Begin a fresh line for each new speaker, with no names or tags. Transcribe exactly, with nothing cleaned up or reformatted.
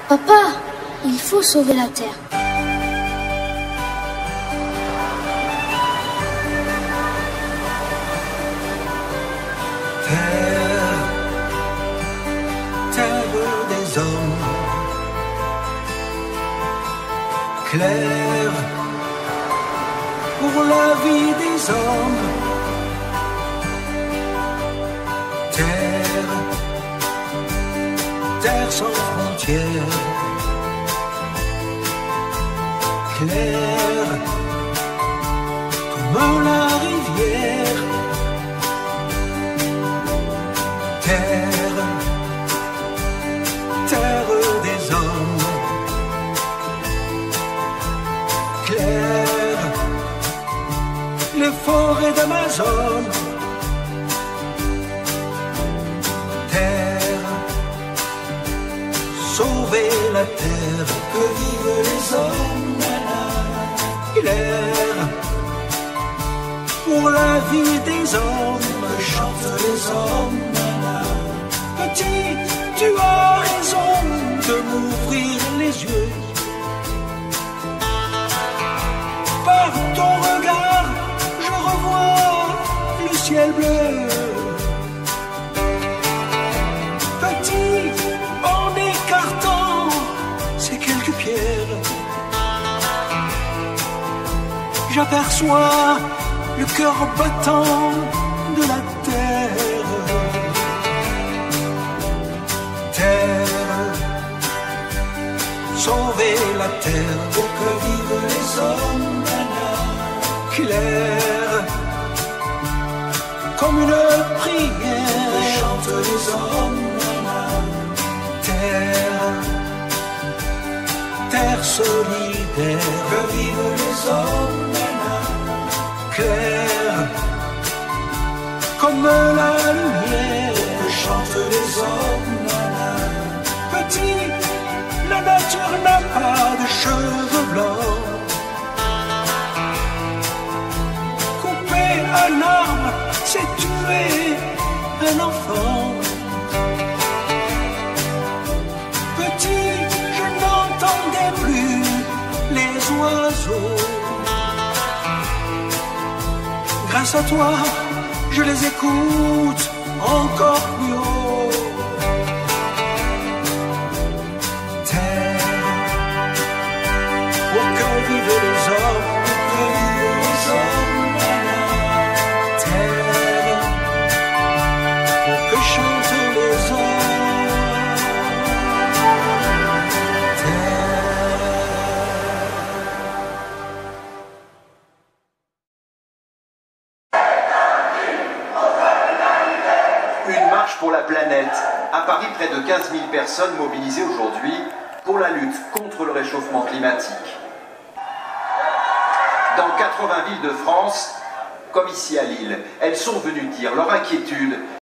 Papa, il faut sauver la Terre.
Terre, terre des hommes, claire pour la vie des hommes. Terre, terre sans frontières, claire comme la rivière. Terre, terre des hommes, claire, les forêts d'Amazon. Terre, sauver la terre, que vivent les hommes. Claire, pour la vie des hommes, que chantent les hommes. Petit, tu as raison de m'ouvrir les yeux. Par ton regard, je revois le ciel bleu. Petit, en écartant ces quelques pierres, j'aperçois le cœur battant de la terre. Terre, sauver la terre pour que vivent les hommes. Claire, comme une prière, chantent les hommes. Terre, terre solidaire, que vivent les hommes. Claire, comme la lumière, que chantent les hommes. Petit, la nature n'a pas de cheveux blancs. Couper un arbre, c'est tuer un enfant. Petit, je n'entendais plus les oiseaux. Grâce à toi, je les écoute encore plus haut. Pour que vivent les hommes, pour que vivent les hommes. Terre, pour que chantent les hommes. Terre.
Une marche pour la planète. À Paris, près de quinze mille personnes mobilisées aujourd'hui pour la lutte contre le réchauffement climatique. Dans quatre-vingts villes de France, comme ici à Lille, elles sont venues dire leur inquiétude